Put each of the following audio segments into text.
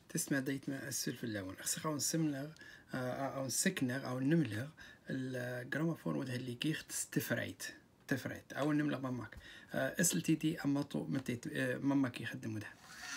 تسمع ديت ما أسل في اللون أخسر أو نسملر أو نسكنر أو نملر الجراموفون وده اللي كيخت تفريت أو نملر ماماك أسل تيتي أما طو متيت ماماك يخدم ده.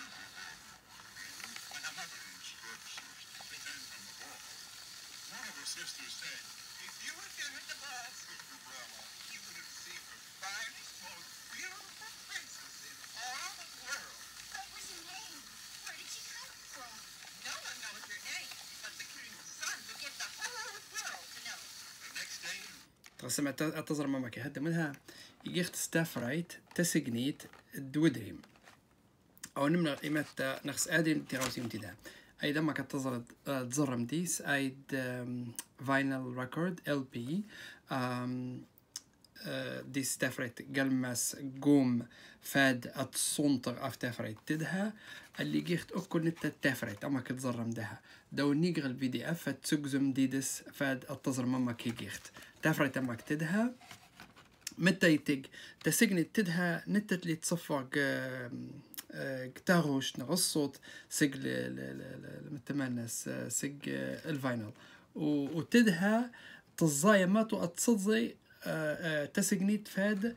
سمعت أتظر ماماك هذا منها يجيخت ستافرايت تسجنيت دودريم أو نمنا إيمات نخس آدم تراوسيم تدا أيضا ما كتظر تزرم ديس أيد فاينل ريكورد LP دي ستافريت قلمس قوم فاد أتصنطر أفتافريت تدها اللي جيخت أكل نتا تافريت أما كتزرم دها دو نيقر الPDF فتسقزم ديدس فاد أتظر ماما كي جيخت تافريت أما كتدها متى يتج تسجني تدها نتت اللي تصفق كتاروش نغصوت سج متمنس سج الفاينل وتدها تزايمات وأتصدي تسجنيت فاد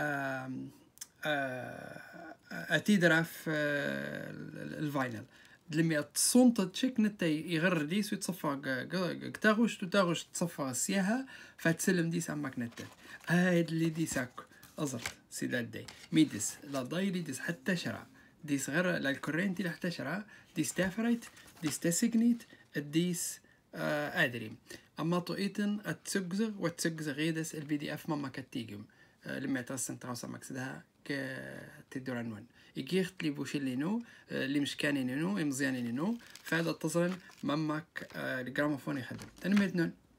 أتيدرف الفاينل لما تصونت تشيك نتا يغرر ديس ويتصفى كتاغوش تصفى السياها فتسلم ديس عمك نتا هاد اللي ديساك أزر سيدات دي ميدس لا ضايلي ديس حتى شرع ديس غير للكورنتي لحتى شرع ديس تافريت ديس تسجنيت ديس أدريم أما طوئتن أتسجزغ وتسجزغ غيدس الPDF ماما كتيجم لما يترسن تراوسا مكسدها كتدرانون يجيخت لي بوشيلينو اللي مش كانينو مزيانينو فهذا اتصل مامك الجراموفون يخدم تنميتنون